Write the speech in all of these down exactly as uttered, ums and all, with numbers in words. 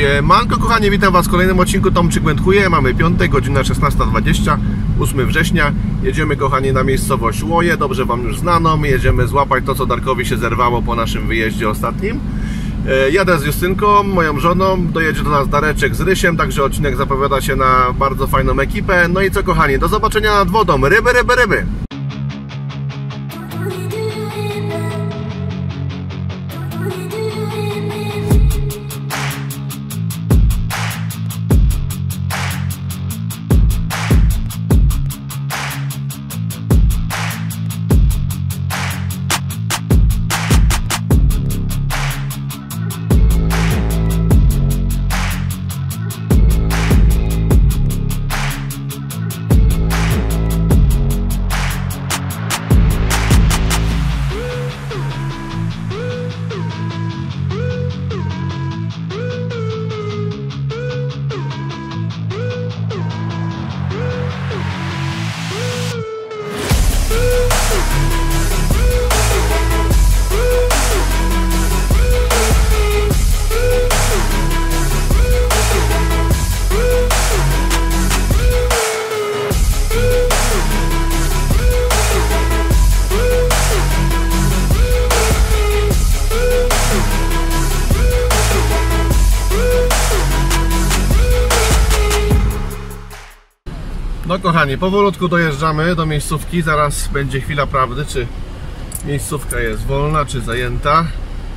Siemanko kochanie, witam Was w kolejnym odcinku Tomczyk Wędkuje. Mamy piątek, godzina szesnasta dwadzieścia, ósmego września. Jedziemy kochani na miejscowość Łoje, dobrze Wam już znaną. Jedziemy złapać to, co Darkowi się zerwało po naszym wyjeździe ostatnim. Jadę z Justynką, moją żoną, dojedzie do nas Dareczek z Rysiem, także odcinek zapowiada się na bardzo fajną ekipę. No i co kochani, do zobaczenia nad wodą, ryby, ryby, ryby! No kochani, powolutku dojeżdżamy do miejscówki, zaraz będzie chwila prawdy, czy miejscówka jest wolna, czy zajęta.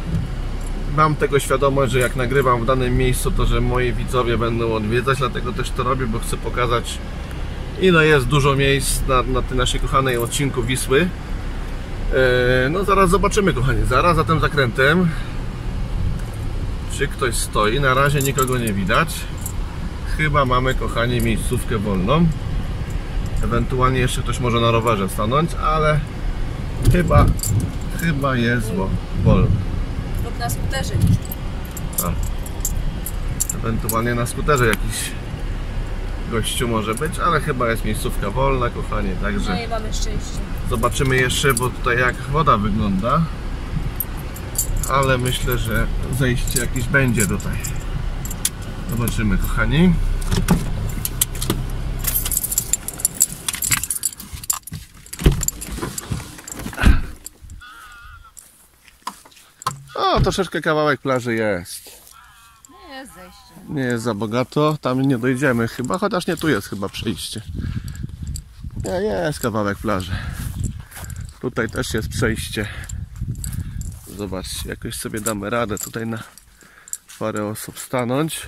Mam tego świadomość, że jak nagrywam w danym miejscu, to że moi widzowie będą odwiedzać, dlatego też to robię, bo chcę pokazać, ile jest dużo miejsc na, na tej naszej kochanej odcinku Wisły. Yy, no zaraz zobaczymy kochani, zaraz za tym zakrętem, czy ktoś stoi. Na razie nikogo nie widać. Chyba mamy kochani miejscówkę wolną. Ewentualnie jeszcze ktoś może na rowerze stanąć, ale chyba, chyba jest wolno. Lub na skuterze. A. Ewentualnie na skuterze jakiś gościu może być, ale chyba jest miejscówka wolna, kochani, także no i mamy szczęście. Zobaczymy jeszcze, bo tutaj jak woda wygląda, ale myślę, że zejście jakieś będzie tutaj. Zobaczymy kochani. O, troszeczkę kawałek plaży jest. Nie jest zejście. Nie jest za bogato, tam nie dojdziemy chyba, chociaż nie tu jest chyba przejście. Nie, jest kawałek plaży. Tutaj też jest przejście. Zobaczcie, jakoś sobie damy radę tutaj na parę osób stanąć.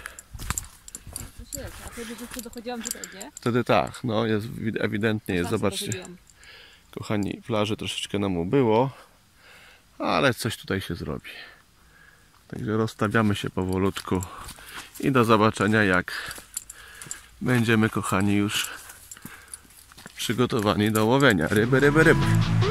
A wtedy tu dochodziłam tutaj, nie? Wtedy tak, no jest ewidentnie jest, zobaczcie. Kochani, plaży troszeczkę nam ubyło, ale coś tutaj się zrobi. Także rozstawiamy się powolutku i do zobaczenia, jak będziemy kochani już przygotowani do łowienia. Ryby, ryby, ryby.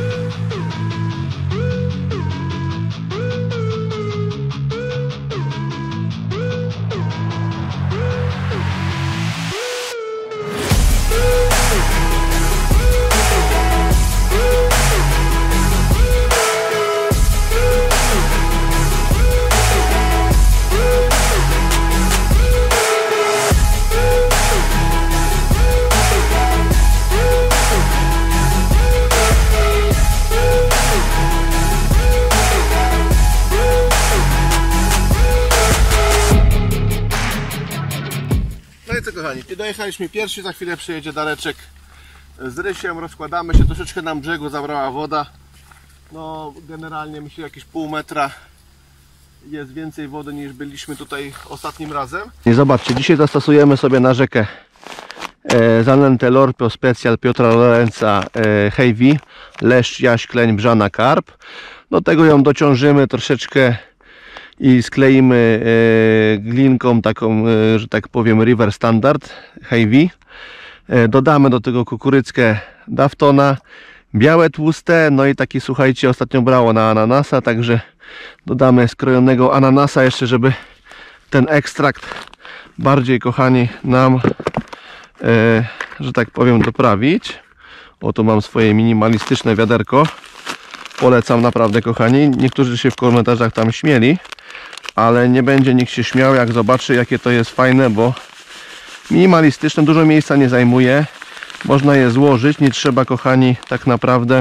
Kochani, dojechaliśmy pierwsi, za chwilę przyjedzie Dareczek z Rysiem, rozkładamy się, troszeczkę nam brzegu zabrała woda. No generalnie myślę jakieś pół metra jest więcej wody niż byliśmy tutaj ostatnim razem. I zobaczcie, dzisiaj zastosujemy sobie na rzekę e, zanętę Lorpio Special Piotra Lorenza e, Heavy, leszcz, jaś, kleń, brzana, karp. Do tego ją dociążymy troszeczkę i skleimy e, glinką taką, e, że tak powiem, River Standard Heavy. E, dodamy do tego kukurydzkę Daftona, białe tłuste, no i taki, słuchajcie, ostatnio brało na ananasa, także dodamy skrojonego ananasa jeszcze, żeby ten ekstrakt bardziej, kochani, nam, e, że tak powiem, doprawić. Oto mam swoje minimalistyczne wiaderko. Polecam naprawdę, kochani. Niektórzy się w komentarzach tam śmieli, ale nie będzie nikt się śmiał, jak zobaczy, jakie to jest fajne, bo minimalistyczne, dużo miejsca nie zajmuje. Można je złożyć, nie trzeba, kochani, tak naprawdę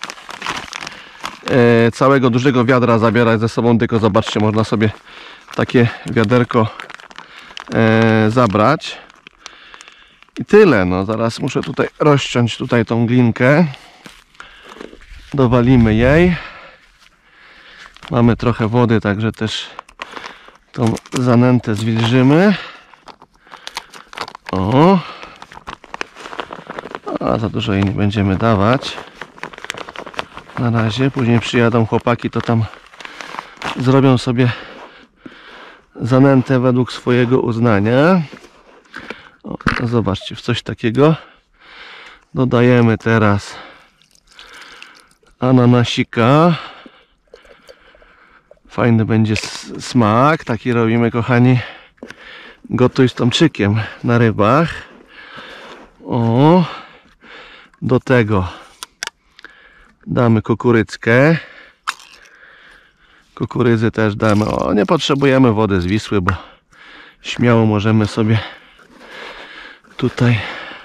e, całego dużego wiadra zabierać ze sobą, tylko zobaczcie, można sobie takie wiaderko e, zabrać. I tyle, no zaraz muszę tutaj rozciąć tutaj tą glinkę. Dowalimy jej. Mamy trochę wody, także też tą zanętę zwilżymy. O. A za dużo jej nie będziemy dawać. Na razie, później przyjadą chłopaki, to tam zrobią sobie zanętę według swojego uznania. O, zobaczcie, w coś takiego dodajemy teraz ananasika. Fajny będzie smak, taki robimy, kochani, gotuj z tomczykiem na rybach. O, do tego damy kukurydzkę. Kukurydzy też damy. O, nie potrzebujemy wody z Wisły, bo śmiało możemy sobie tutaj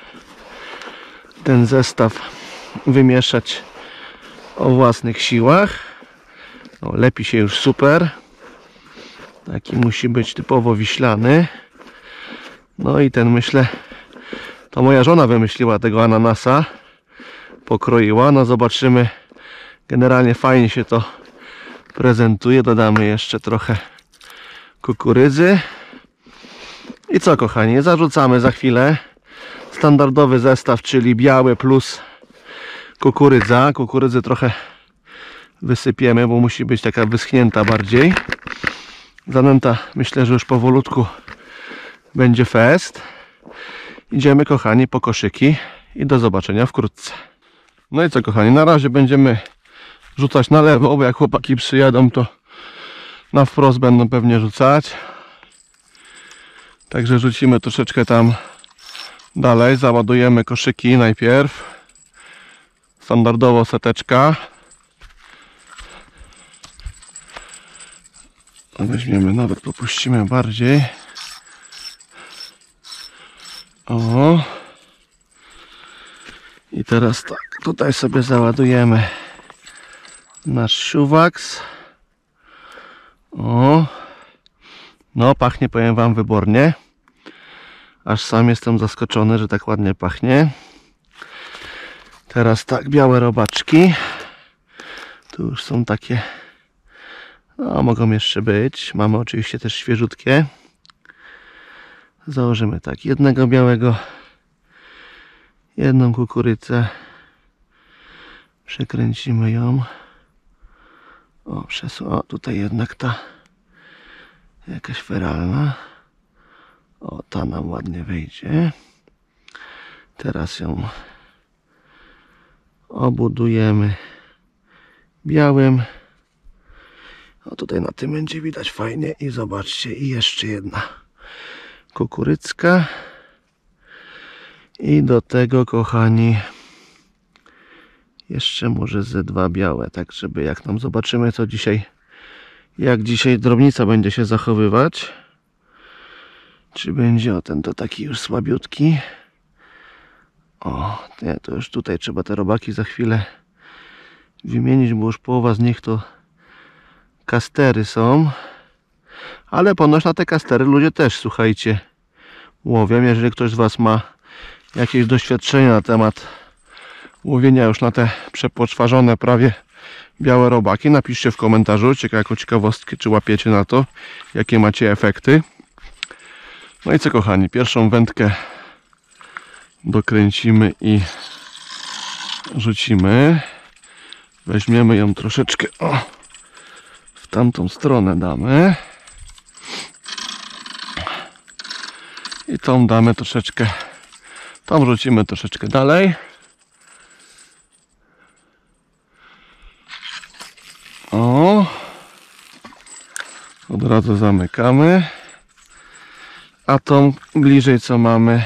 ten zestaw wymieszać o własnych siłach. O, lepi się już super. Taki musi być typowo wiślany. No i ten, myślę, to moja żona wymyśliła tego ananasa. Pokroiła. No zobaczymy. Generalnie fajnie się to prezentuje. Dodamy jeszcze trochę kukurydzy. I co, kochani? Zarzucamy za chwilę standardowy zestaw, czyli biały plus kukurydza. Kukurydzy trochę wysypiemy, bo musi być taka wyschnięta bardziej. Zanęta, myślę, że już powolutku będzie fest. Idziemy, kochani, po koszyki i do zobaczenia wkrótce. No i co, kochani, na razie będziemy rzucać na lewo, bo jak chłopaki przyjadą, to na wprost będą pewnie rzucać. Także rzucimy troszeczkę tam dalej. Załadujemy koszyki najpierw. Standardowo seteczka. Weźmiemy, nawet popuścimy bardziej. O. I teraz tak, tutaj sobie załadujemy nasz siuwaks. O. No, pachnie, powiem wam, wybornie. Aż sam jestem zaskoczony, że tak ładnie pachnie. Teraz tak, białe robaczki. Tu już są takie, no, mogą jeszcze być. Mamy oczywiście też świeżutkie. Założymy tak, jednego białego, jedną kukurydzę. Przekręcimy ją. O, przesu o, tutaj jednak ta jakaś feralna. O, ta nam ładnie wejdzie. Teraz ją obudujemy białym. O, tutaj na tym będzie widać fajnie. I zobaczcie, i jeszcze jedna kukurydzka. I do tego, kochani, jeszcze może ze dwa białe, tak żeby jak nam zobaczymy, co dzisiaj, jak dzisiaj drobnica będzie się zachowywać. Czy będzie, o, ten to taki już słabiutki. O, nie, to już tutaj trzeba te robaki za chwilę wymienić, bo już połowa z nich to kastery są. Ale ponoć na te kastery ludzie też, słuchajcie, łowią. Jeżeli ktoś z was ma jakieś doświadczenie na temat łowienia już na te przepoczwarzone prawie białe robaki, napiszcie w komentarzu, ciekawe, jako ciekawostkę, czy łapiecie na to, jakie macie efekty. No i co, kochani, pierwszą wędkę dokręcimy i rzucimy. Weźmiemy ją troszeczkę, o, w tamtą stronę damy. I tą damy troszeczkę, tą rzucimy troszeczkę dalej. O, od razu zamykamy. A tą bliżej, co mamy,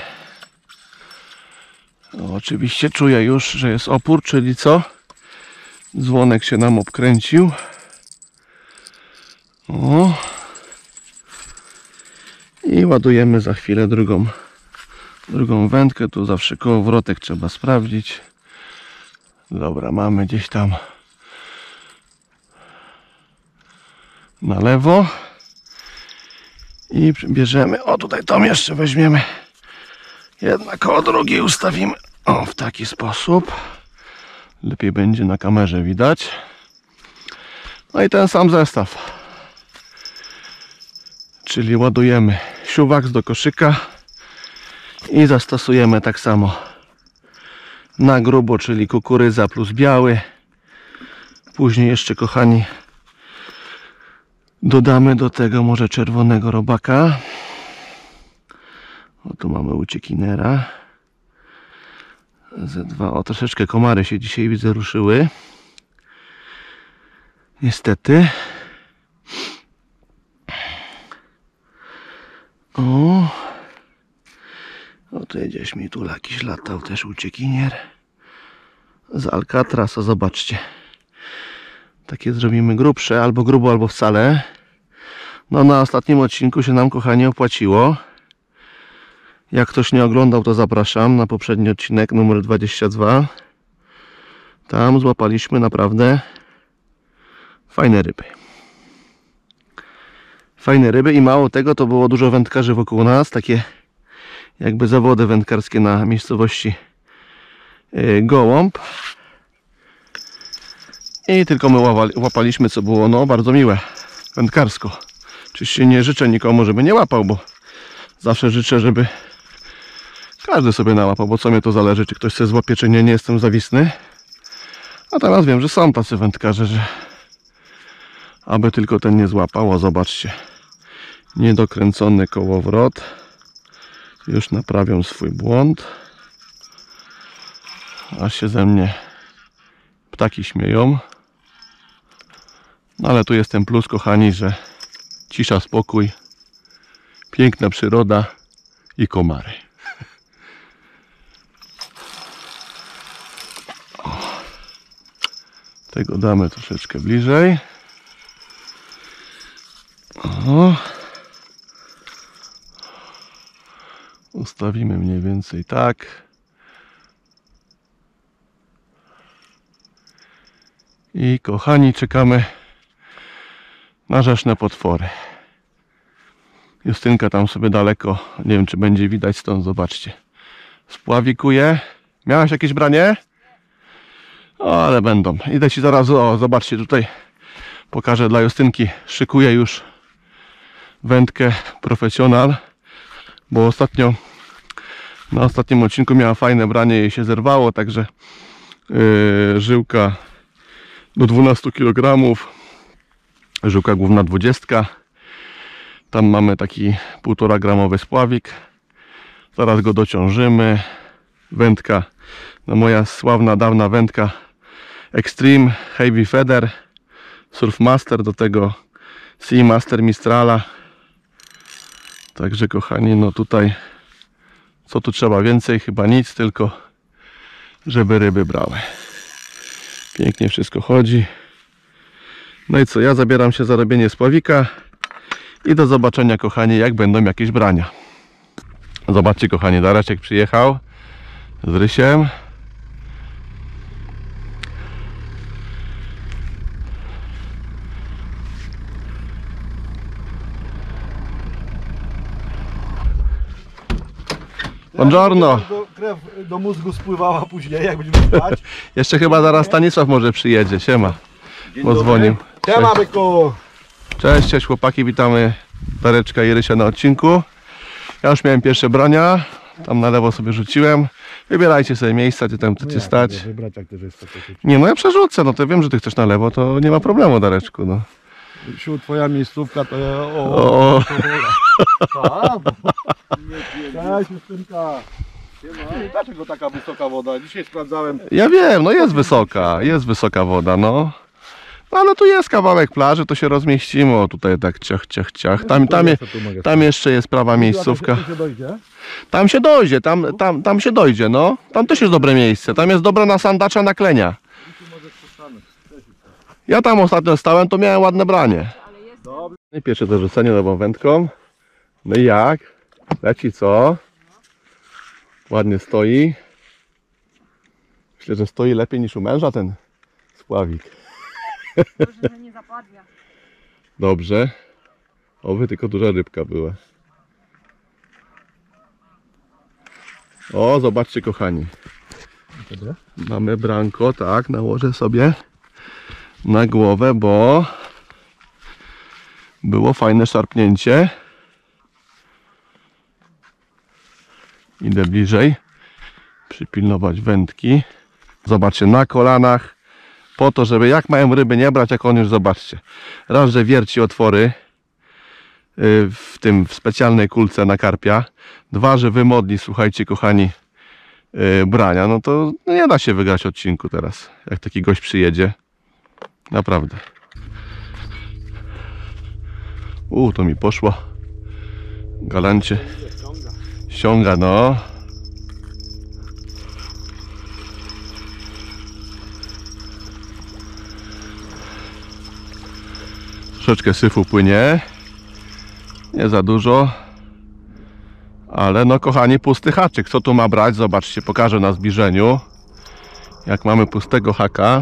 o, oczywiście czuję już, że jest opór, czyli co? Dzwonek się nam obkręcił. O, I ładujemy za chwilę drugą, drugą wędkę. Tu zawsze kołowrotek trzeba sprawdzić. Dobra, mamy gdzieś tam na lewo. I bierzemy, o tutaj tą jeszcze weźmiemy. Jedna koło drugiej ustawimy. O, w taki sposób. Lepiej będzie na kamerze widać. No i ten sam zestaw. Czyli ładujemy siuwaks do koszyka i zastosujemy tak samo na grubo, czyli kukurydza plus biały. Później jeszcze, kochani, dodamy do tego może czerwonego robaka. O, tu mamy uciekinera. ze dwa. O, troszeczkę komary się dzisiaj, widzę, ruszyły. Niestety. O. O, tu gdzieś mi tu jakiś latał też uciekinier. Z Alcatrasa, zobaczcie. Takie zrobimy grubsze, albo grubo, albo wcale. No, na ostatnim odcinku się nam, kochani, opłaciło. Jak ktoś nie oglądał, to zapraszam na poprzedni odcinek numer dwadzieścia dwa. Tam złapaliśmy naprawdę fajne ryby. Fajne ryby i mało tego, to było dużo wędkarzy wokół nas. Takie jakby zawody wędkarskie na miejscowości Gołąb. I tylko my łapaliśmy, co było no bardzo miłe wędkarsko. Oczywiście nie życzę nikomu, żeby nie łapał, bo zawsze życzę, żeby każdy sobie nałapał, bo co mnie to zależy, czy ktoś sobie złapie, czy nie, nie jestem zawisny. Natomiast wiem, że są tacy wędkarze, że aby tylko ten nie złapał. O, zobaczcie, niedokręcony kołowrot. Już naprawią swój błąd. Aż się ze mnie ptaki śmieją. No ale tu jest ten plus, kochani, że cisza, spokój, piękna przyroda i komary. O, tego damy troszeczkę bliżej. O. Ustawimy mniej więcej tak. I, kochani, czekamy na rzeszne potwory. Justynka tam sobie daleko, nie wiem, czy będzie widać stąd, zobaczcie, spławikuje. Miałaś jakieś branie? O, ale będą. Idę ci zaraz, o, zobaczcie, tutaj pokażę dla Justynki. Szykuję już wędkę profesjonal, bo ostatnio na ostatnim odcinku miała fajne branie, jej się zerwało, także yy, żyłka do dwunastu kilogramów, żyłka główna dwudziestka. Tam mamy taki półtora gramowy spławik. Zaraz go dociążymy. Wędka, no moja sławna, dawna wędka Extreme Heavy Feather Surfmaster, do tego Seamaster Mistrala. Także, kochani, no tutaj co tu trzeba więcej? Chyba nic, tylko żeby ryby brały. Pięknie wszystko chodzi. No i co, ja zabieram się za robienie spławika i do zobaczenia, kochani, jak będą jakieś brania. Zobaczcie, kochani, Dareczek przyjechał z rysiem. Buongiorno. Do, krew do mózgu spływała później, jak będziemy spać. Jeszcze chyba zaraz Stanisław może przyjedzie. Siema. Bo dzwonił. Siema, byku. Cześć, cześć chłopaki, witamy Dareczka i Rysia na odcinku. Ja już miałem pierwsze brania. Tam na lewo sobie rzuciłem. Wybierajcie sobie miejsca, gdzie tam chcecie No stać. Wybrać, jak też jest takie. Nie, no ja przerzucę, no to wiem, że ty chcesz na lewo, to nie ma problemu, Dareczku, no. Siu, twoja miejscówka to ja... O, O, o. Cześć, Justynka. Ty, dlaczego taka wysoka woda? Dzisiaj sprawdzałem. Ja wiem, no jest wysoka, jest wysoka woda, no. No ale tu jest kawałek plaży, to się rozmieścimy. O, tutaj tak ciach, ciach, ciach. Tam, tam, je, tam jeszcze jest prawa miejscówka. Tu się dojdzie? Tam się dojdzie, tam, tam, tam się dojdzie, no. Tam też jest dobre miejsce, tam jest dobre na sandacza, na klenia. Ja tam ostatnio stałem, to miałem ładne branie. Dobrze. I pierwsze dorzucenie nową wędką. No i jak? Leci co? Ładnie stoi. Myślę, że stoi lepiej niż u męża ten spławik. Dobrze, że nie zapadła. Dobrze. Oby tylko duża rybka była. O, zobaczcie kochani. Dobra. Mamy branko, tak, nałożę sobie na głowę, bo było fajne szarpnięcie. Idę bliżej, przypilnować wędki. Zobaczcie, na kolanach, po to, żeby jak mają ryby nie brać, jak on już, zobaczcie. Raz, że wierci otwory w tym, w specjalnej kulce na karpia. Dwa, że wymodli, słuchajcie kochani, brania. No to no nie da się wygrać odcinku teraz, jak taki gość przyjedzie. Naprawdę. U, to mi poszło. Galancie. Ściąga, no. Troszeczkę syfu płynie. Nie za dużo. Ale no kochani, pusty haczyk. Co tu ma brać? Zobaczcie, pokażę na zbliżeniu. Jak mamy pustego haka.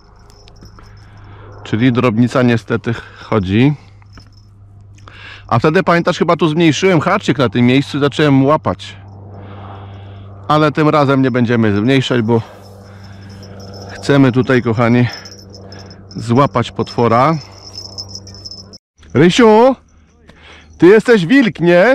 Czyli drobnica niestety chodzi. A wtedy pamiętasz, chyba tu zmniejszyłem haczyk na tym miejscu i zacząłem łapać. Ale tym razem nie będziemy zmniejszać, bo chcemy tutaj, kochani, złapać potwora. Rysiu, ty jesteś wilk, nie?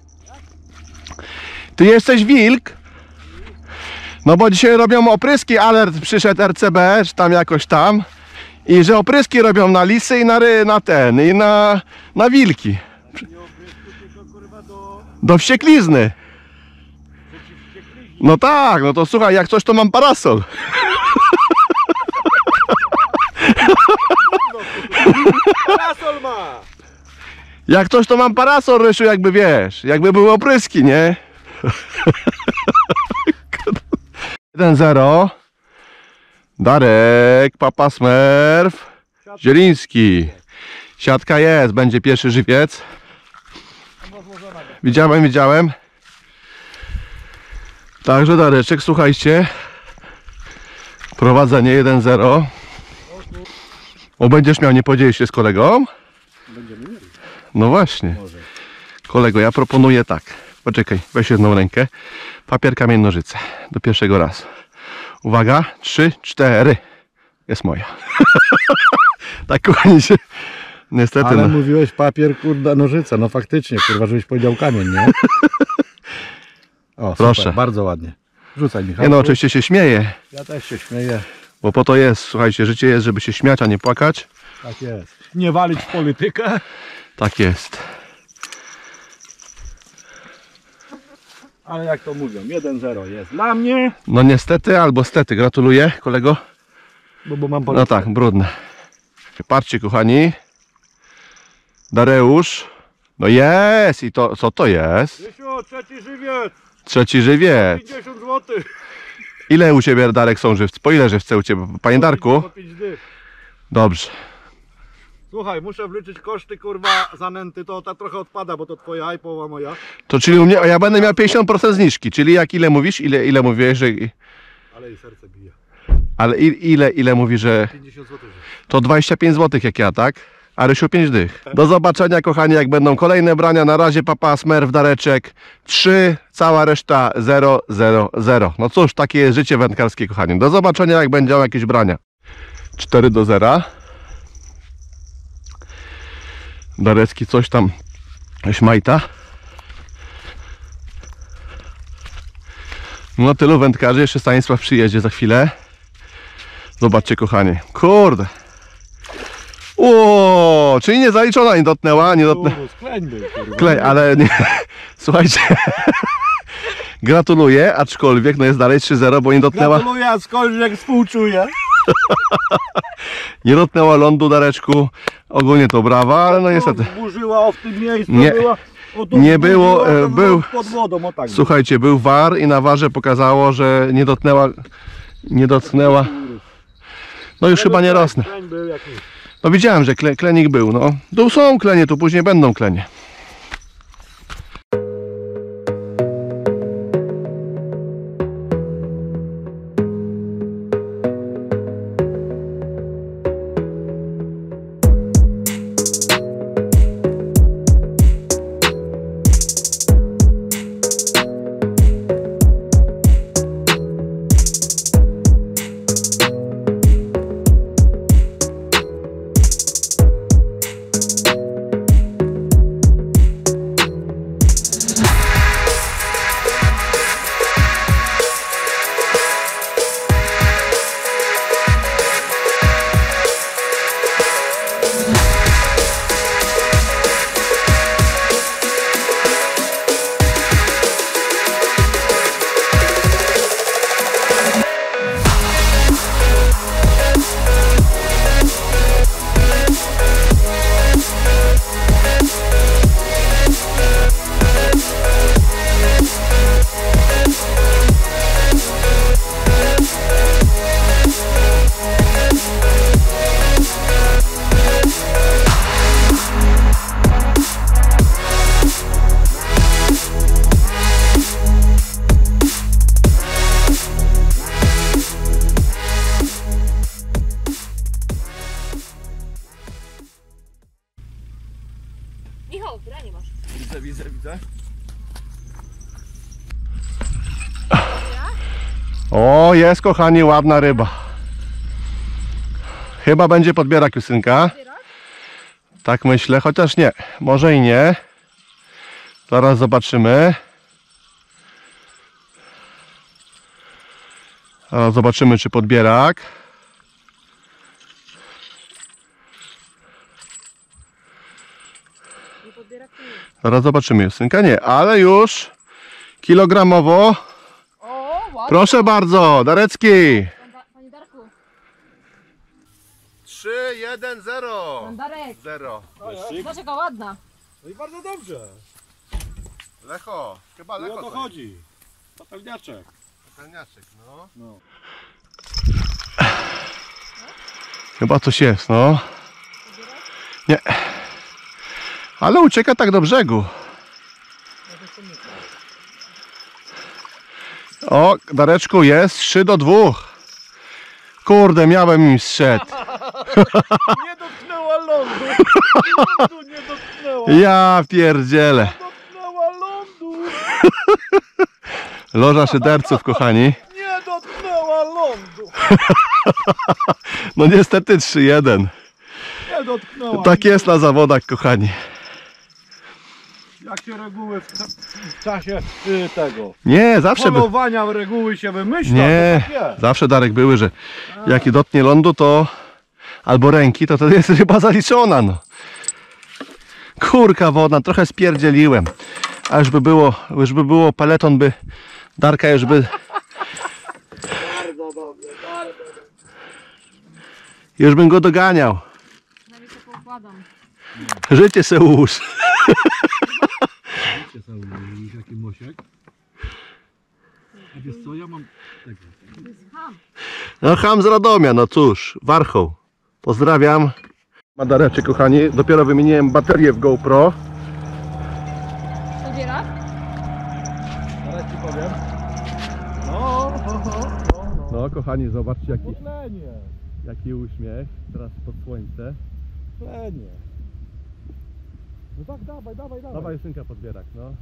Ty jesteś wilk? No bo dzisiaj robią opryski, alert przyszedł R C B, czy tam jakoś tam. I że opryski robią na lisy i na, ry, na ten, i na, na wilki. Do wścieklizny. No tak, no to słuchaj, jak coś to mam parasol. Parasol ma! Jak coś to mam parasol, Rysiu, jakby wiesz, jakby były opryski, nie? jeden zero. Darek, Papa Smurf, Zieliński. Siatka jest, będzie pierwszy żywiec. Widziałem, widziałem. Także Dareczek, słuchajcie. Prowadzenie jeden zero. O, będziesz miał, nie podzielisz się z kolegą? Będziemy mieli. No właśnie. Może. Kolego, ja proponuję tak. Poczekaj, weź jedną rękę. Papier, kamień, nożyce. Do pierwszego razu. Uwaga, trzy, cztery. Jest moja. Tak, kochani się. Niestety. Ale no. mówiłeś papier, kurda, nożyce. No faktycznie, kurwa, żebyś powiedział kamień, nie? O, proszę. Super, bardzo ładnie. Rzucaj, Michał. Nie no, oczywiście się śmieję. Ja też się śmieję. Bo po to jest, słuchajcie, życie jest, żeby się śmiać, a nie płakać. Tak jest. Nie walić w politykę. Tak jest. Ale jak to mówią, jeden zero jest dla mnie. No niestety albo stety. Gratuluję, kolego. Bo, bo mam No politykę. tak, brudne. Patrzcie, kochani. Dareusz. No jest! I to, co to jest? Rysiu, trzeci żywiec. Trzeci żywiec. pięćdziesiąt złotych. Ile u Ciebie, Darek, są żywce? Po ile żywce u Ciebie? Panie Darku? Po pięć dych. Dobrze. Słuchaj, muszę wliczyć koszty, kurwa, zanęty, to ta trochę odpada, bo to twoja i połowa moja. To czyli u mnie, ja będę miał pięćdziesiąt procent zniżki. Czyli jak ile mówisz? Ile, ile mówiłeś, że... Ale i serce bije. Ale i- ile, ile mówi, że... pięćdziesiąt złotych. To dwadzieścia pięć złotych jak ja, tak? A Rysiu pięć dych. Do zobaczenia, kochani, jak będą kolejne brania. Na razie Papa Smurf, Dareczek trzy, cała reszta zero zero zero. No cóż, takie jest życie wędkarskie, kochani. Do zobaczenia, jak będą jakieś brania. cztery do zera. Darecki coś tam śmajta. No tylu wędkarzy, jeszcze Stanisław przyjedzie za chwilę. Zobaczcie, kochani. Kurde. O, czyli nie zaliczona, nie dotknęła, nie dotknęła. Kleń był, kurwa. Klej, ale nie. Słuchajcie. Gratuluję, aczkolwiek no jest dalej trzy zero, bo nie dotknęła. Gratuluję, aczkolwiek współczuję. Nie dotknęła lądu, Dareczku. Ogólnie to brawa, ale no niestety. Burzyła o w tym miejscu, Nie. była. O, tu Nie było, burzyła, e, to był- pod wodą, o tak. Słuchajcie, był war i na warze pokazało, że nie dotknęła. Nie dotknęła. No już chyba nie rosnę. Kleń był jakiś. No widziałem, że kle, klenik był. No. Tu są klenie, tu później będą klenie. widzę. O, jest kochani, ładna ryba. Chyba będzie podbierak, Justynka. Tak myślę, chociaż nie, może i nie. Zaraz zobaczymy. Zaraz zobaczymy, czy podbierak. Zaraz zobaczymy, Justynka, nie, ale już kilogramowo. O, ładnie. Proszę bardzo, Darecki. Panie Darku, trzy, jeden, zero. pan Darek. zero. Zobacz jaka ładna. No i bardzo dobrze. Lecho, chyba No Lecho. o to chodzi. To pewniaczek. Pełniaczek, no. No. Chyba coś jest, no. Nie. Ale ucieka tak do brzegu. O, Dareczku, jest trzy do dwóch. Kurde, miałem im strzec. Nie dotknęła lądu. Lądu nie dotknęła. Ja pierdzielę. Dotknęła lądu. Loża szyderców, kochani. Nie dotknęła lądu. No niestety trzy jeden. Nie dotknęła. Tak jest na zawodach, kochani. Jakie reguły w, w czasie y, tego Nie, zawsze by... polowania reguły się wymyśla. Nie, to tak jest. zawsze Darek były, że jak dotknie lądu, to albo ręki, to to jest ryba zaliczona, no. Kurka wodna, trochę spierdzieliłem. A już by było, już by było peleton, by Darka już by... Bardzo dobrze, bardzo dobrze. Już bym go doganiał. Przynajmniej się poukładam. Życie se ułóż. Wiecie cały jakiś jaki mosiek? A wiesz co, ja mam tego. To jest ham. No ham z Radomia, no cóż, Warchoł. Pozdrawiam. Madareczek, kochani, dopiero wymieniłem baterię w GoPro. Podbierak? Zaraz ci powiem. No, no, no, no, no. No kochani, zobaczcie jaki, Tlenie, jaki uśmiech, teraz pod słońce. tlenie. No tak, dawaj, dawaj, dawaj. Dawaj synka podbierak, no.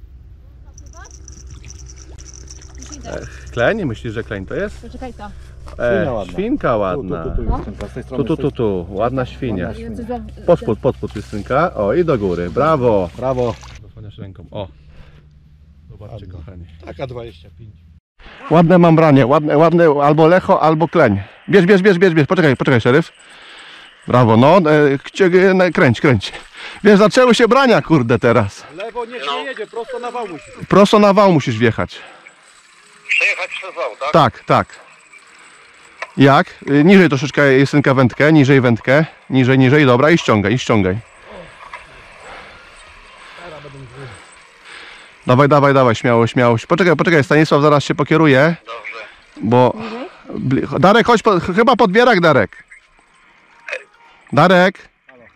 Świnka. Kleń? Myślisz, że kleń to jest? Poczekaj tam. E, Świnia ładna. świnka ładna. Tu, tu, tu, No. Justynka, z tej Tu, strony. tu, tu, tu, ładna świnia. Ładna I coś za- Podspód, podspód Justynka. O, i do góry, brawo. Brawo. Zasłaniasz ręką, o. Zobaczcie, Ładnie. kochani. Taka dwadzieścia pięć. Ładne mam branie, ładne, ładne albo lecho, albo kleń. Bierz, bierz, bierz, bierz, bierz. Poczekaj, poczekaj, szeryf. Brawo, no, e, cie- e, kręć, kręć. Wiesz, zaczęły się brania, kurde, teraz. Lewo niech nie jedzie, prosto na wał musi. Prosto na wał musisz wjechać. Przejechać przez wał, tak? Tak, tak. Jak? Y, Niżej troszeczkę Justynka wędkę, niżej wędkę, niżej, niżej, dobra i ściągaj, i ściągaj. Dawaj, dawaj, dawaj, śmiało, śmiało. Poczekaj, poczekaj, Stanisław zaraz się pokieruje, Dobrze. bo... Bli- Darek, chodź, po... chyba podbierak, Darek. Darek.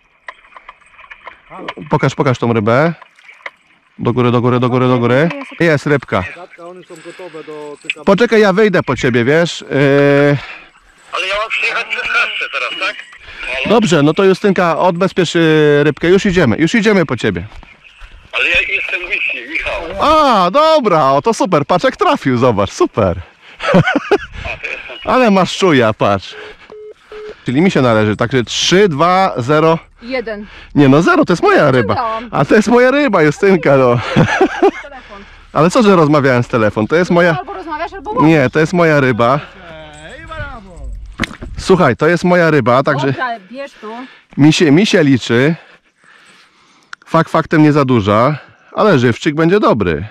Pokaż, pokaż tą rybę. Do góry, do góry, do góry, do góry. Jest rybka. Gadka, one są gotowe do tyka. Poczekaj, ja wyjdę po ciebie, wiesz. Yy... Ale ja mam przyjechać przez Haszcze teraz, tak? Halo? Dobrze, no to Justynka, odbezpiecz yy, rybkę. Już idziemy, już idziemy po ciebie. Ale ja jestem Wiśni, Michał. A, dobra, o to super, patrz jak trafił, zobacz, super. A, to jestem. Ale masz czuja, patrz. Czyli mi się należy, także trzy, dwa, zero. Jeden. Nie no, zero, to jest moja ryba. Wybrałam. A to jest moja ryba, Justynka, no. Telefon. Ale co, że rozmawiałem z telefon? To jest moja... Albo rozmawiasz, albo łowisz. Nie, to jest moja ryba. Ej, brawo. Słuchaj, to jest moja ryba, także Dobra, bierz tu. mi się, mi się liczy. Fakt faktem nie za duża, ale żywczyk będzie dobry.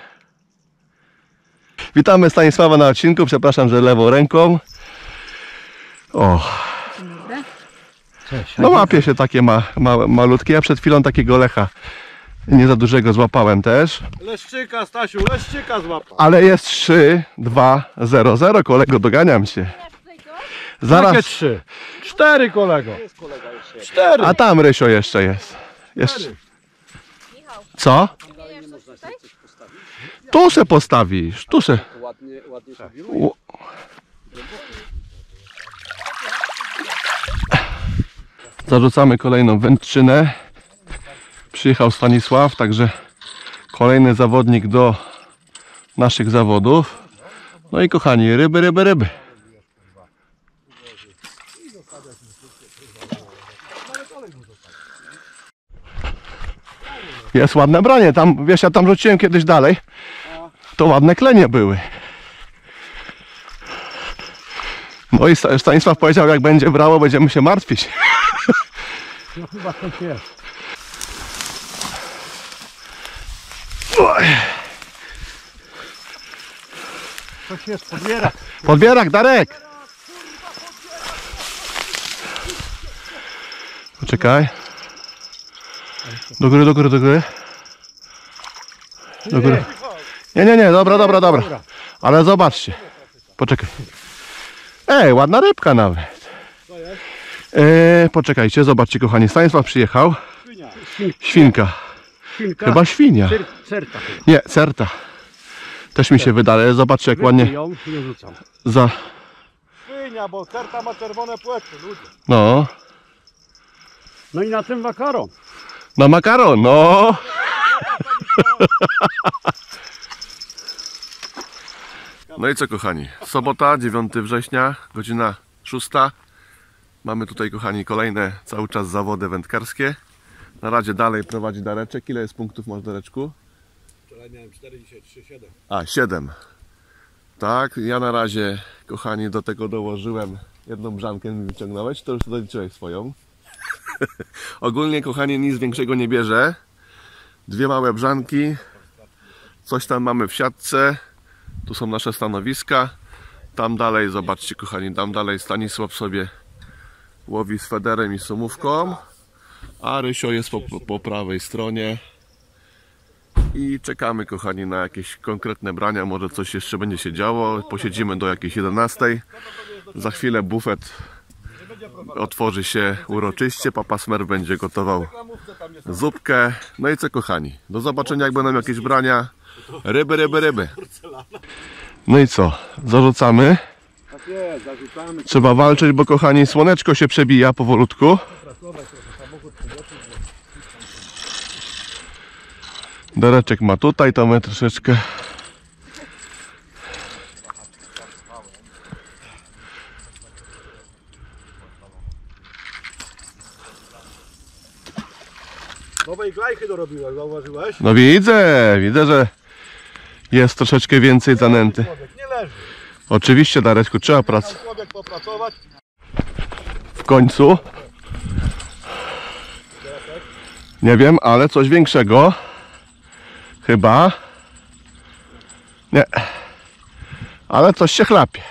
Witamy Stanisława na odcinku, przepraszam, że lewą ręką. O, Cześć. no łapie się takie ma, ma, malutkie. Ja przed chwilą takiego lecha nie za dużego złapałem też. Leszczyka, Stasiu, leszczyka złapał. Ale jest trzy, dwa, zero, zero, kolego, doganiam się. Masz tutaj coś? Jakie Zaraz. trzy? Cztery, kolego. Cztery. A tam Rysio jeszcze jest. Jeszcze. Michał, Co? zmieniasz coś tutaj? Tu se postawisz, tu se. Ładnie, ładnie się U- Zarzucamy kolejną wędczynę. Przyjechał Stanisław, także Kolejny zawodnik do naszych zawodów. No i kochani, ryby, ryby, ryby. Jest ładne branie. Tam, wiesz, ja tam rzuciłem kiedyś dalej. To ładne klenie były. No i Stanisław powiedział, jak będzie brało, będziemy się martwić. No chyba coś jest. Oj. Coś jest, podbiera. Podbierak, Darek! Poczekaj. Do góry, do góry, do góry. Do góry. Nie, nie, nie, dobra, dobra, dobra. Ale zobaczcie. Poczekaj. Ej, ładna rybka nawet. Eee, poczekajcie, zobaczcie kochani. Stanisław przyjechał. Świnka. Świnka. Chyba świnia. Certa chyba. Nie, certa. Też mi się wydaje. Zobaczcie jak ładnie ją i nie rzucam. za... Świnia, bo certa ma czerwone płetwy, ludzie. No. No i na tym makaron. Na makaron, no. No i co kochani, sobota, dziewiątego września, godzina szósta. Mamy tutaj kochani kolejne cały czas zawody wędkarskie. Na razie dalej prowadzi Dareczek. Ile jest punktów masz, Dareczku? Wczoraj miałem cztery, dzisiaj trzy, siedem. A, siedem. Tak, ja na razie kochani do tego dołożyłem jedną brzankę, mi wyciągnąłeś, to już doliczyłeś swoją. Ogólnie kochani nic większego nie bierze. Dwie małe brzanki. Coś tam mamy w siatce. Tu są nasze stanowiska. Tam dalej, zobaczcie kochani, tam dalej Stanisław sobie łowi z federem i sumówką. A Rysio jest po, po prawej stronie. I czekamy kochani na jakieś konkretne brania. Może coś jeszcze będzie się działo. Posiedzimy do jakiejś jedenastej. Za chwilę bufet otworzy się uroczyście. Papa Smer będzie gotował zupkę. No i co kochani, do zobaczenia jak będą jakieś brania. Ryby, ryby, ryby. No i co, zarzucamy. Tak jest, zarzucamy. Trzeba walczyć, bo kochani słoneczko się przebija powolutku. Dareczek ma tutaj, to my troszeczkę. Nowej glajchy dorobiłeś, zauważyłeś? No widzę, widzę, że jest troszeczkę więcej zanęty. Człowiek nie leży. Oczywiście Dareczku, trzeba prac Tam człowiek popracować. w końcu. Nie wiem, ale coś większego. Chyba. Nie. Ale coś się chlapie.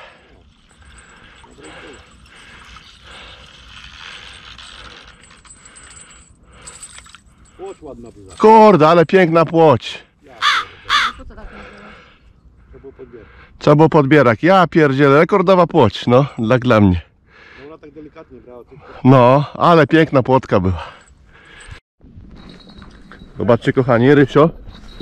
Płot ładna była. Kurde, ale piękna płoć. Po co tak mówię? To był podbierak. Trzeba było podbierak. Ja pierdzielę, rekordowa płoć, no, dla, dla mnie. No ona tak delikatnie brała, tylko No, ale piękna płotka była. Zobaczcie kochani, Rysio.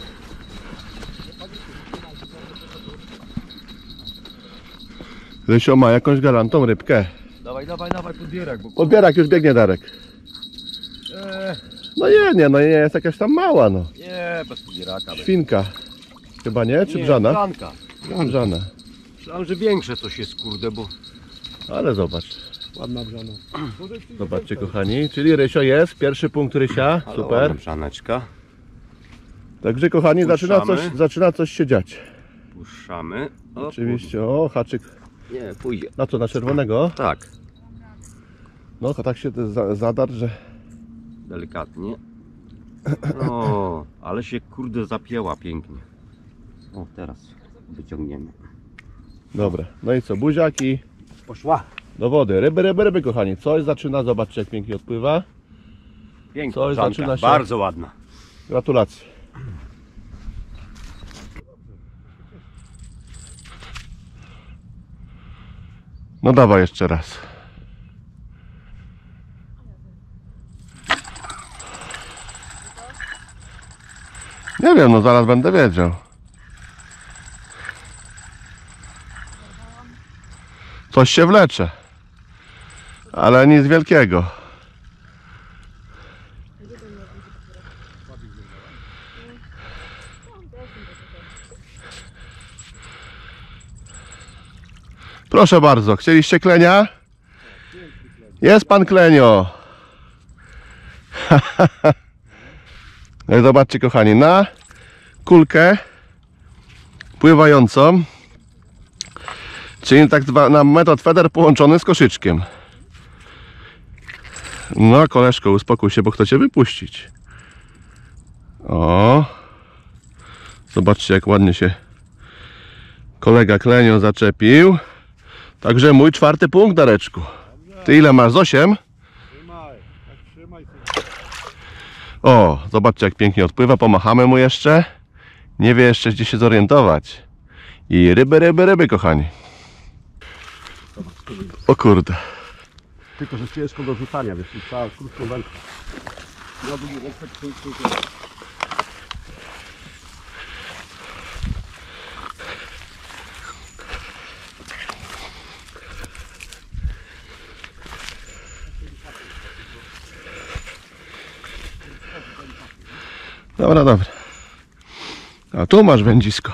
Rysio ma jakąś galantą rybkę. Dawaj, dawaj, dawaj podbierak, bo... Podbierak już biegnie Darek. Eee, No nie, nie, no nie jest jakaś tam mała, no. nie, bez podbieraka. Świnka. Chyba nie? Czy Nie, brzana? Brzanka. Brzana. Myślałem, że większe coś jest, kurde, bo... Ale zobacz. Ładna brzana. Zobaczcie kochani. Czyli Rysio jest. Pierwszy punkt Rysia. Super. Brzaneczka. Także kochani, zaczyna coś, Puszczamy. zaczyna coś się dziać. Puszczamy. O, Oczywiście. O, haczyk. kurde. Nie, pójdzie. Na co? Na czerwonego? Tak, No, tak się za- zadarł, że... delikatnie. O, ale się kurde zapięła pięknie. O, teraz wyciągniemy. Dobra. No i co? Buziak i Poszła. do wody. Ryby, ryby, ryby kochani. Coś zaczyna. Zobaczcie jak pięknie odpływa. Piękna Coś brzanka, zaczyna się- bardzo ładna. Gratulacje. No dawaj jeszcze raz. Nie wiem, no zaraz będę wiedział. Coś się wlecze. Ale nic wielkiego. Proszę bardzo, chcieliście klenia? Jest pan klenio. No i zobaczcie kochani, na kulkę pływającą, czyli tak zwany metod feder połączony z koszyczkiem. No koleżko, uspokój się, bo chcę cię wypuścić. O, zobaczcie jak ładnie się kolega klenio zaczepił. Także mój czwarty punkt, Dareczku. Ty ile masz? Z osiem? O, zobaczcie jak pięknie odpływa, pomachamy mu jeszcze. Nie wie jeszcze gdzie się zorientować. I ryby, ryby, ryby kochani. O kurde. Tylko, że ciężko do rzucania, wiesz, trzeba krótką wędkę. Ja bym nie Dobra, dobra. A tu masz wędzisko.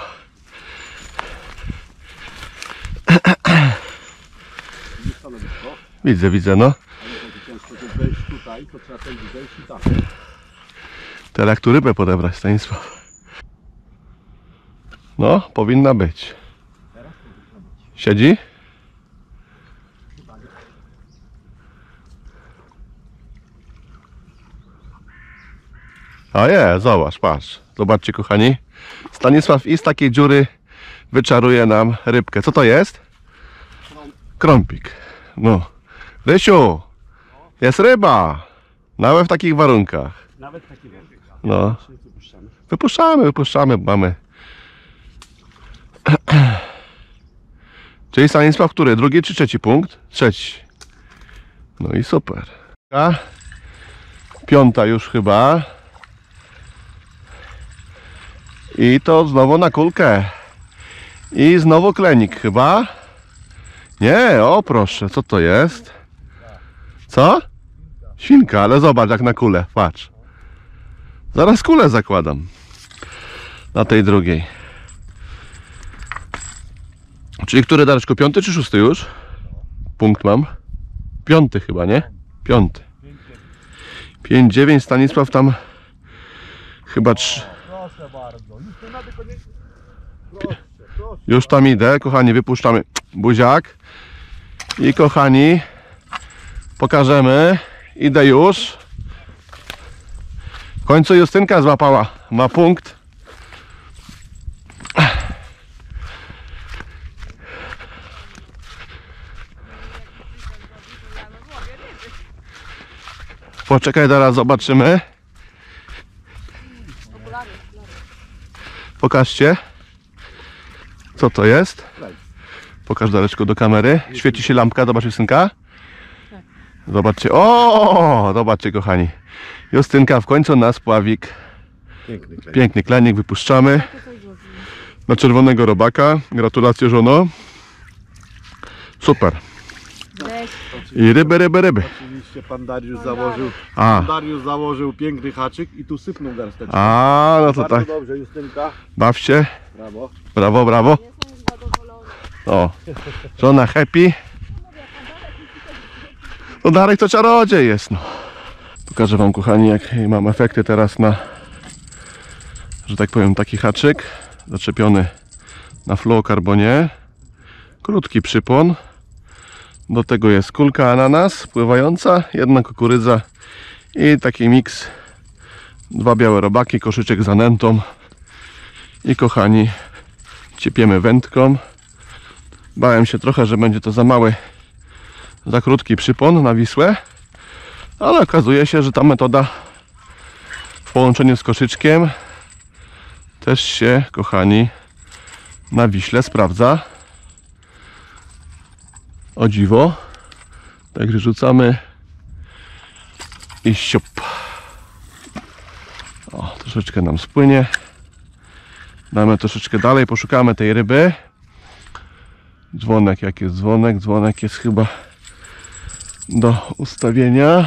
Widzę, widzę, no. ciężko wejść tutaj, to trzeba tutaj wejść i tak. Teraz jak tu rybę podebrać, Stanisław. No, powinna być. Siedzi? A je, zobacz, patrz. Zobaczcie kochani. Stanisław i z takiej dziury wyczaruje nam rybkę. Co to jest? Krąpik. No. Rysiu, jest ryba. Nawet w takich warunkach. Nawet taki wędek. No. Wypuszczamy, wypuszczamy, mamy. Czyli Stanisław, który? Drugi czy trzeci punkt? Trzeci. No i super. Piąta już chyba. I to znowu na kulkę. I znowu klenik chyba. Nie, o proszę, co to jest? Co? Świnka, ale zobacz jak na kulę, patrz. Zaraz kulę zakładam. Na tej drugiej. Czyli który, Dareczko, piąty czy szósty już? Punkt mam. Piąty chyba, nie? Piąty. pięć dziewięć, Stanisław tam chyba trzy. Proszę bardzo. Już tu na tylko nie... Proszę, proszę. Już tam idę, kochani, wypuszczamy buziak. I kochani, pokażemy. Idę już. W końcu Justynka złapała. Ma punkt. Poczekaj, zaraz zobaczymy. Pokażcie. Co to jest? Pokaż Dareczku do kamery. Świeci się lampka, zobacz Justynka. Zobaczcie, o, zobaczcie kochani. Justynka w końcu na spławik. Piękny klej. Piękny klenik wypuszczamy. Na czerwonego robaka. Gratulacje żono. Super. I ryby, ryby, ryby. Oczywiście pan Dariusz założył, A, pan Dariusz założył piękny haczyk i tu sypnął garsteczkę. a no to Bardzo tak. dobrze, Justynka. Baw się. Brawo. Brawo, brawo. O, żona happy. No Darek to czarodziej jest, no. Pokażę wam kochani jak mam efekty teraz na, że tak powiem, taki haczyk zaczepiony na fluokarbonie. Krótki przypon. Do tego jest kulka ananas pływająca, jedna kukurydza i taki miks. Dwa białe robaki, koszyczek z anentą. I kochani, ciepiemy wędką. Bałem się trochę, że będzie to za mały, za krótki przypon na Wisłę, ale okazuje się, że ta metoda w połączeniu z koszyczkiem też się, kochani, na Wiśle sprawdza. O dziwo. Także rzucamy i siup. O, troszeczkę nam spłynie. Damy troszeczkę dalej, poszukamy tej ryby. Dzwonek, jak jest dzwonek? Dzwonek jest chyba do ustawienia.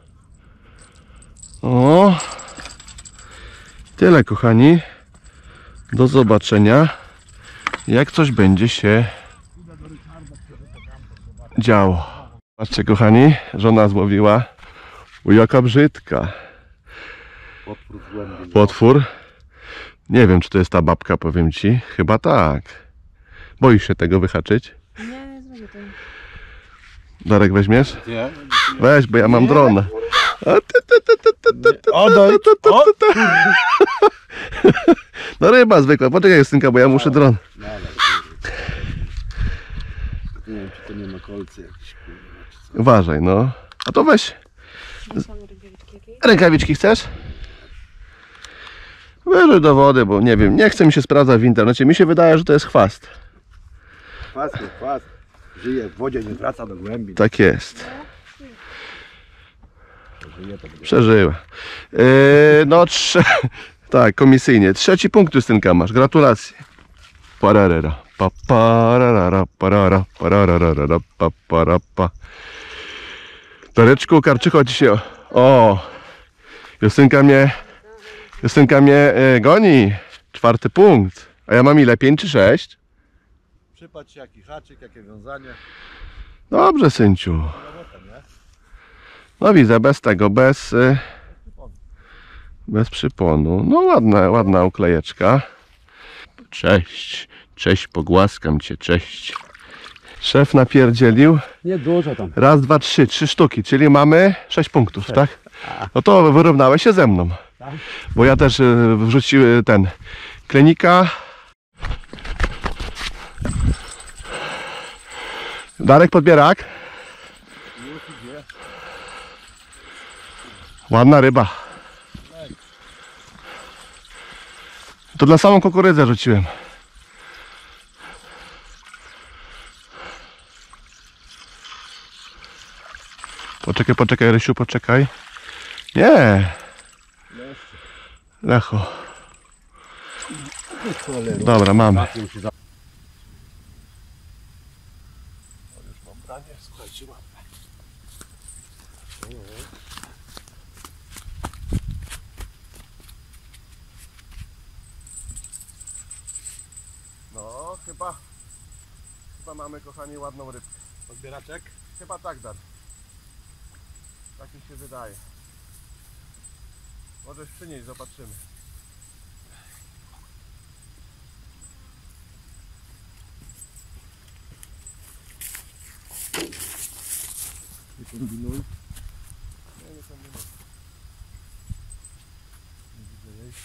O, tyle kochani. Do zobaczenia, jak coś będzie się działo. Patrzcie kochani, żona złowiła. O, jaka brzydka. Potwór z głębi. Potwór. Nie wiem, czy to jest ta babka, powiem ci. Chyba tak. Boisz się tego wyhaczyć? Nie, nie zrobię tego. Darek, weźmiesz? Nie? Weź, bo ja mam drona. A ty, ty, ty, ty, ty, ty, ty, Odejdź! ty, ty, O! ty, ty. No ryba zwykła. Poczekaj, Justynka, bo ja muszę dron. No, ale nie wiem, czy to nie ma kolcy jakieś, kurwa, czy co. Uważaj, no. A to weź. Są rękawiczki jakieś? Rękawiczki chcesz? Wyrzuć do wody, bo nie wiem, nie chce mi się sprawdzać w internecie. Mi się wydaje, że to jest chwast. Chwast, nie chwast. Żyje w wodzie, nie wraca do głębi. Tak jest. Żyje to będzie. Przeżyła. Yy, no, trze... tak, komisyjnie. Trzeci punkt, Justynka, masz. Gratulacje. Pararara, pa, pararara, parara, pararara, pa, para, pa. Dareczku, Karczycho ci się... O! Justynka mnie... Justynka mnie e, goni. Czwarty punkt. A ja mam ile? Pięć czy sześć? Przypatrz się, jaki haczyk, jakie wiązanie. Dobrze, synciu. Robota, nie? No widzę, bez tego, bez... Y, bez przyponu. No ładna, ładna uklejeczka. Cześć. Cześć, pogłaskam cię, cześć. Szef napierdzielił. Nie dużo tam. Raz, dwa, trzy, trzy sztuki, czyli mamy sześć punktów, tak? No to wyrównałeś się ze mną. Tak. Bo ja też y, wrzuciłem ten klenika. Darek, podbierak. Ładna ryba. To dla samą kukurydzę rzuciłem. Poczekaj, poczekaj, Rysiu, poczekaj. Nie. Lecho. Dobra, mamy. Już mam branie, słuchajcie, mam. No, chyba, chyba mamy, kochani, ładną rybkę. Odbieraczek? Chyba tak, Dar. Tak mi się wydaje. Możesz przynieść, zobaczymy. Nie kombinuj. Nie, nie kombinuj. Nie widzę jej.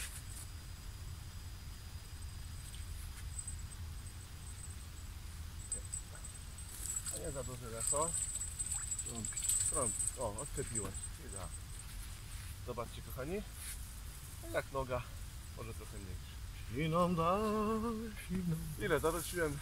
A nie za duży lecho. Trąbki. Trąbki. O, odczepiłeś. Idealnie. Zobaczcie, kochani. A jak noga? Może trochę mniejsza. Siną daj, siną. Ile? Zarzuciłem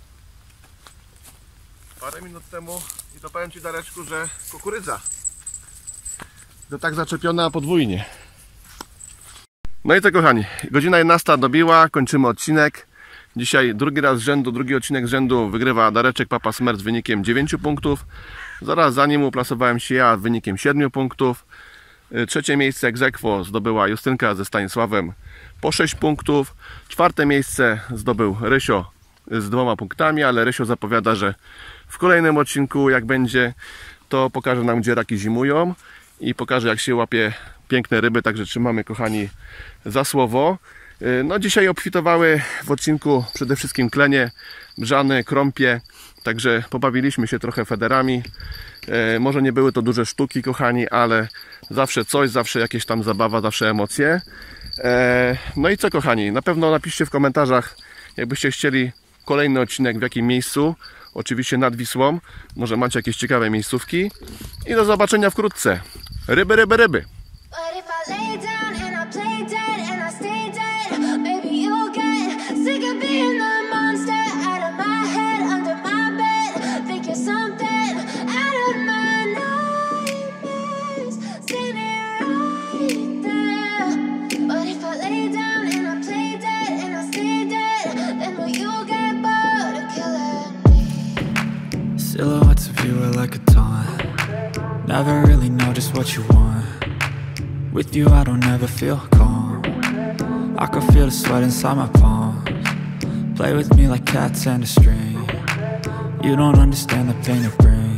parę minut temu i to powiem ci, Dareczku, że kukurydza. To tak zaczepiona podwójnie. No i co, kochani, godzina jedenasta dobiła, kończymy odcinek. Dzisiaj drugi raz z rzędu, drugi odcinek z rzędu wygrywa Dareczek Papa Smer z wynikiem dziewięciu punktów. Zaraz za nim uplasowałem się ja z wynikiem siedmiu punktów. Trzecie miejsce ex aequo zdobyła Justynka ze Stanisławem po sześć punktów. Czwarte miejsce zdobył Rysio z dwoma punktami, ale Rysio zapowiada, że w kolejnym odcinku, jak będzie, to pokaże nam, gdzie raki zimują i pokaże, jak się łapie piękne ryby, także trzymamy, kochani, za słowo. No dzisiaj obfitowały w odcinku przede wszystkim klenie, brzany, krąpie, także pobawiliśmy się trochę federami. E, może nie były to duże sztuki, kochani, ale zawsze coś, zawsze jakieś tam zabawa, zawsze emocje. E, no i co, kochani, na pewno napiszcie w komentarzach, jakbyście chcieli kolejny odcinek, w jakim miejscu, oczywiście nad Wisłą, może macie jakieś ciekawe miejscówki i do zobaczenia wkrótce. Ryby, ryby, ryby! But if I lay down and I play dead and I stay dead, maybe you'll get sick of being the monster out of my head, under my bed. Think you're something out of my nightmares, standing right there. But if I lay down and I play dead and I stay dead, then will you get bored of killing me? Silhouettes of you are like a taunt. Never really know just what you want. With you I don't ever feel calm. I can feel the sweat inside my palms. Play with me like cats and a string. You don't understand the pain it brings.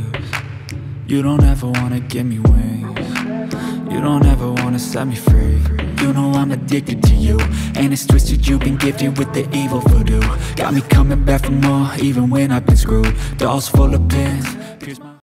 You don't ever wanna give me wings. You don't ever wanna set me free. You know I'm addicted to you, and it's twisted, you've been gifted with the evil voodoo. Got me coming back for more, even when I've been screwed. Dolls full of pins,